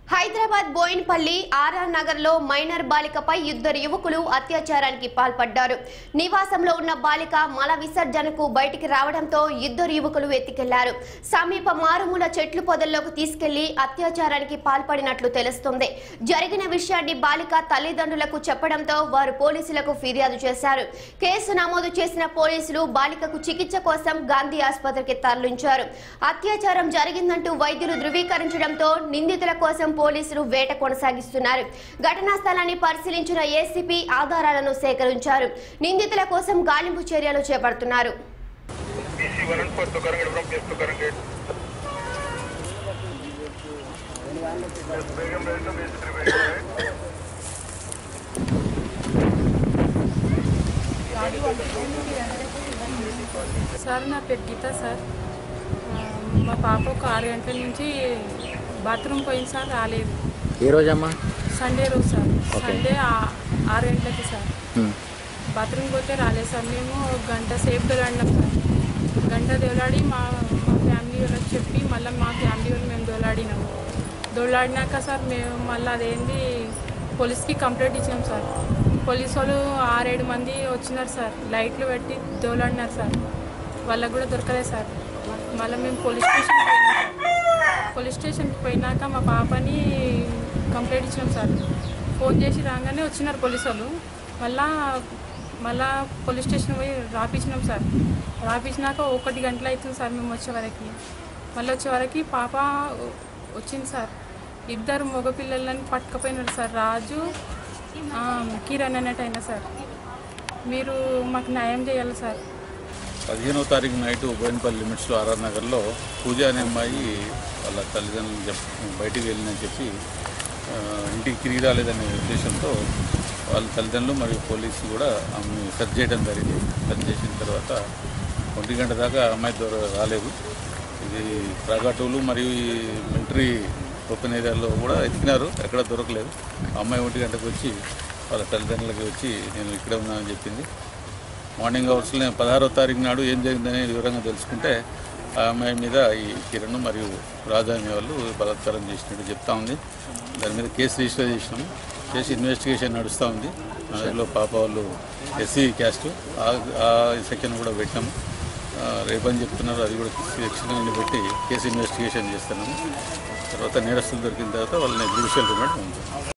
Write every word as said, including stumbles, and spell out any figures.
Hyderabad Boinpally RR Nagar లో minor బాలికపై ఇద్దరు యువకులు అత్యాచారానికి పాల్పడ్డారు. నివాసంలో ఉన్న బాలిక మల విసర్జనకు బయటికి రావడంతో ఇద్దరు యువకులు ఎత్తికెళ్లారు. సమీప మారుమూల చెట్లు పొదల్లోకి తీసుకెళ్లి అత్యాచారానికి పాల్పడినట్లు తెలుస్తుంది. జరిగిన విషయాన్ని బాలిక తల్లిదండ్రులకు చెప్పడంతో వారు పోలీసులకు ఫిర్యాదు చేశారు. కేసు నమోదు చేసిన పోలీసులు బాలికకు చికిత్స కోసం గాంధీ ఆసుపత్రికి తరలించారు. అత్యాచారం జరిగిందంటూ వైద్యులు ధృవీకరించడంతో నిందితుల కోసం పోలీసులు వేట కొనసాగిస్తున్నారు. ఘటనా స్థలాన్ని పరిశీలించిన ఏసీపీ ఆధారాలను సేకరించారు. నిందితుల కోసం గాలింపు చర్యలు చేపడుతున్నారు. సార్ నా పేరు గీత సార్. మా పాప ఒక ఆరు గంటల నుంచి బాత్రూమ్ పోయింది సార్, రాలేదు. ఏ రోజమ్మా? సండే రోజు సార్. సండే ఆరు గంటలకి సార్ బాత్రూమ్ పోతే రాలేదు సార్. మేము గంట సేపు దొలాడినాం సార్. గంట దొలాడి మా మా ఫ్యామిలీ వాళ్ళకి చెప్పి మళ్ళీ మా ఫ్యామిలీ వాళ్ళు మేము దొలాడినాము. దొలాడినాక సార్ మేము మళ్ళీ అదేంది పోలీస్కి కంప్లైంట్ ఇచ్చినాం సార్. పోలీసు వాళ్ళు ఆరేడు మంది వచ్చినారు సార్. లైట్లు పెట్టి దొలాడినారు సార్. వాళ్ళకు కూడా దొరకలేదు సార్. మళ్ళీ మేము పోలీస్ స్టేషన్ పోలీస్ స్టేషన్కి పోయినాక మా పాపని కంప్లైంట్ ఇచ్చినాం సార్. ఫోన్ చేసి రాగానే వచ్చినారు పోలీసు వాళ్ళు. మళ్ళా మళ్ళా పోలీస్ స్టేషన్ పోయి రాపించినాం సార్. రాపించినాక ఒకటి గంటలు అవుతుంది సార్ మేము వచ్చే వరకు. మళ్ళీ వచ్చే వరకు పాప వచ్చింది సార్. ఇద్దరు మగపిల్లలని పట్టుకపోయినారు సార్. రాజు కిరణ్ అన్నట్టయినా సార్. మీరు మాకు న్యాయం చేయాలి సార్. పదిహేనవ తారీఖు నైట్ బోయిన్పల్లి లిమిట్స్లో ఆర్ఆర్ నగర్లో పూజ అనే అమ్మాయి వాళ్ళ తల్లిదండ్రులు చెప్ బయటికి వెళ్ళిందని చెప్పి ఇంటికి తిరిగి రాలేదనే ఉద్దేశంతో వాళ్ళ తల్లిదండ్రులు మరియు పోలీసు కూడా ఆమెను సెర్చ్ చేయడం జరిగింది. సెర్చ్ చేసిన తర్వాత ఒంటి గంట దాకా అమ్మాయి ద్వారా రాలేదు. ఇది ప్రాగాటోలు మరియు ఈ మిలిటరీ ఓపెన్ ఏరియాలో కూడా ఎతికినారు, ఎక్కడ దొరకలేదు. అమ్మాయి ఒంటి గంటకు వచ్చి వాళ్ళ తల్లిదండ్రులకి వచ్చి నేను ఇక్కడే ఉన్నానని చెప్పింది. మార్నింగ్ అవర్స్లో పదహారో తారీఖు నాడు ఏం జరిగిందనే వివరంగా తెలుసుకుంటే ఆ అమ్మాయి మీద ఈ కిరణ్ మరియు రాజా అనే వాళ్ళు బలాత్కారం చేసినట్టు చెప్తా ఉంది. దాని మీద కేసు రిజిస్టర్ చేసినాము. చేసి ఇన్వెస్టిగేషన్ నడుస్తూ ఉంది. అందులో పాప వాళ్ళు ఎస్సీ క్యాస్ట్ ఆ సెక్షన్ కూడా పెట్టాము. రేపని చెప్తున్నారు, అది కూడా సెక్షన్ పెట్టి కేసు ఇన్వెస్టిగేషన్ చేస్తున్నాము. తర్వాత నేరస్తులు దొరికిన తర్వాత వాళ్ళని జ్యుడిషియల్ రిమాండ్ ఉంటుంది.